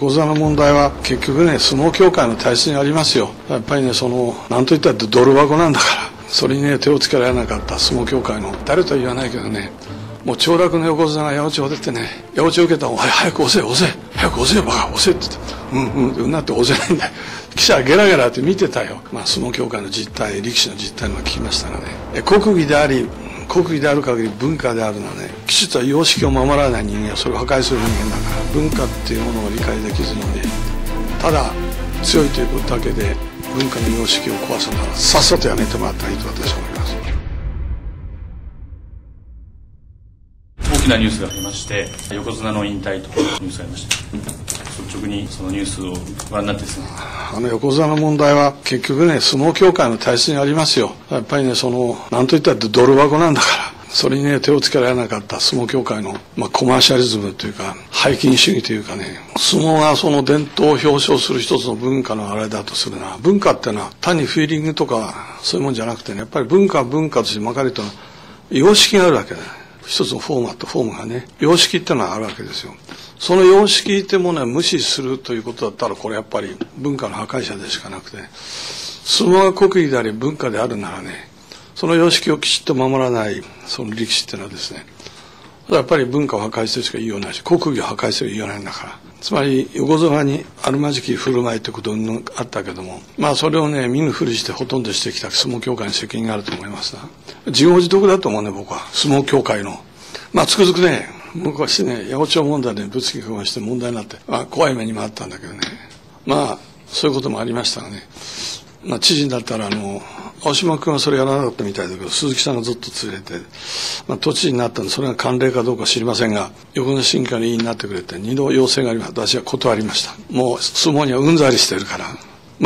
横綱の問題は結局ね、相撲協会の体質にありますよ。やっぱりね、なんといったってドル箱なんだから、それにね、手をつけられなかった相撲協会の、誰とは言わないけどね、もう長楽の横綱が八百長出てね、八百長受けたら、早く押せ、早く押せ、バカ押せって言って、なって押せないんだよ。記者はゲラゲラって見てたよ。相撲協会の実態、力士の実態の聞きましたがね、国技である限り文化であるのはね、きちっと様式を守らない人間はそれを破壊する人間だから、文化っていうものを理解できずにね、ただ強いということだけで文化の様式を壊すなら、さっさとやめてもらったらいいと私は思います。 大きなニュースがありまして、横綱の引退というニュースがありました。率直にそのニュースをご覧になってですね。 横綱の問題は結局ね、相撲協会の体質にありますよ。やっぱりね、なんといったってドル箱なんだから、それにね、手をつけられなかった相撲協会の、コマーシャリズムというか、背筋主義というかね、相撲がその伝統を表彰する一つの文化のあれだとするな。文化ってのは単にフィーリングとかそういうもんじゃなくてね、やっぱり文化としてまかりとの様式があるわけだよ。一つのフォームがね、様式ってのはあるわけですよ。その様式ってものは無視するということだったら、これやっぱり文化の破壊者でしかなくて、相撲が国技であり文化であるならね、その様式をきちっと守らないその力士っていうのはですね、やっぱり文化を破壊するしか言いようないし、国技を破壊する言いようないんだから。つまり横綱にあるまじき振る舞いってことがあったけども、それをね、見ぬふりしてほとんどしてきた相撲協会に責任があると思いますな。自業自得だと思うね、僕は。相撲協会の。つくづくね、昔ね、八百長問題で物議をして問題になって、怖い目にもあったんだけどね。そういうこともありましたがね。知事になったら青島君はそれやらなかったみたいだけど、鈴木さんがずっと連れて、都知事になったんで、それが慣例かどうか知りませんが、横綱審議会の委員になってくれて、2度要請がありました。私は断りました。もう相撲にはうんざりしてるから。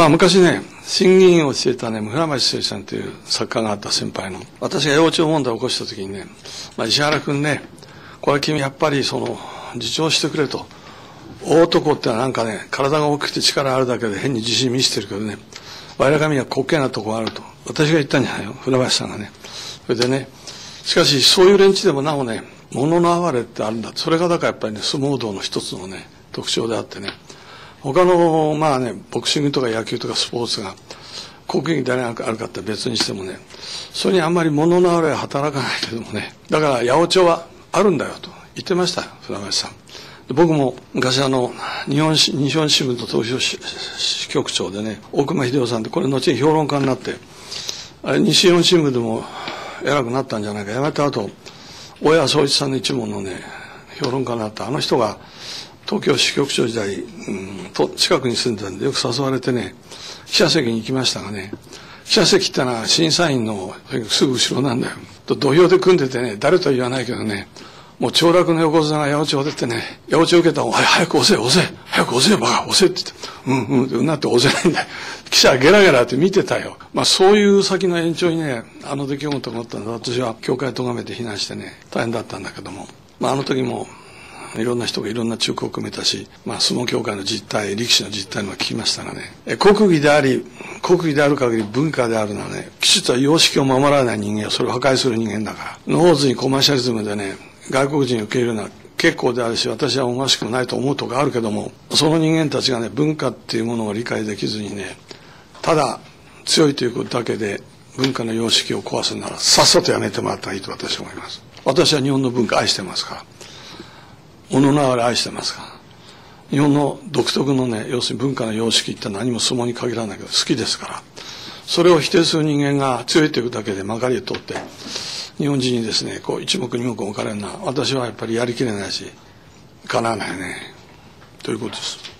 昔ね、審議員をしていたね、村町誠さんという作家があった先輩の、私が八百長問題を起こした時にね、石原君ね、これは君やっぱり自重してくれと。大男ってのはなんかね、体が大きくて力あるだけで変に自信見せてるけどね、我ら神は滑稽なとこがあると。私が言ったんじゃないよ、船橋さんがね。それでね、しかしそういう連中でもなおね、物の哀れってあるんだ。それがだからやっぱりね、相撲道の一つのね、特徴であってね、他のボクシングとか野球とかスポーツが国技であるかって別にしてもね、それにあんまり物の哀れは働かないけどもね、だから八百長はあるんだよと言ってましたよ、船橋さん。僕も昔日本新聞の東証支局長でね、大隈秀夫さんって、これ後に評論家になって、西日本新聞でも偉くなったんじゃないか。辞めた後、大谷宗一さんの一門のね、評論家になった。あの人が東京支局長時代、近くに住んでたんでよく誘われてね、記者席に行きましたがね、記者席ってのは審査員のすぐ後ろなんだよ。土俵で組んでてね、誰とは言わないけどね、もう長楽の横綱が八百長出てね、八百長受けたら、早く押せ、早く押せ、バカ押せって言って、なって押せないんだよ。記者はゲラゲラって見てたよ。そういう先の延長にね、出来事があったので、私は教会を咎めて非難してね、大変だったんだけども、あの時もいろんな人がいろんな忠告を組めたし、相撲協会の実態、力士の実態の聞きましたがね、国技である限り文化であるのはね、きちっと様式を守らない人間はそれを破壊する人間だから。野放図にコマーシャリズムでね、外国人を受け入れるのは結構であるし、私は思わしくもないと思うとこあるけども、その人間たちがね、文化っていうものを理解できずにね、ただ強いということだけで文化の様式を壊すなら、さっさとやめてもらったらいいと私は思います。私は日本の文化愛してますから。物の哀れ愛してますから。日本の独特のね、要するに文化の様式って何も相撲に限らないけど好きですから。それを否定する人間が強いというだけでまかりを取って、日本人にですね、一目二目置かれるのは、私はやっぱりやりきれないし、叶わないね。ということです。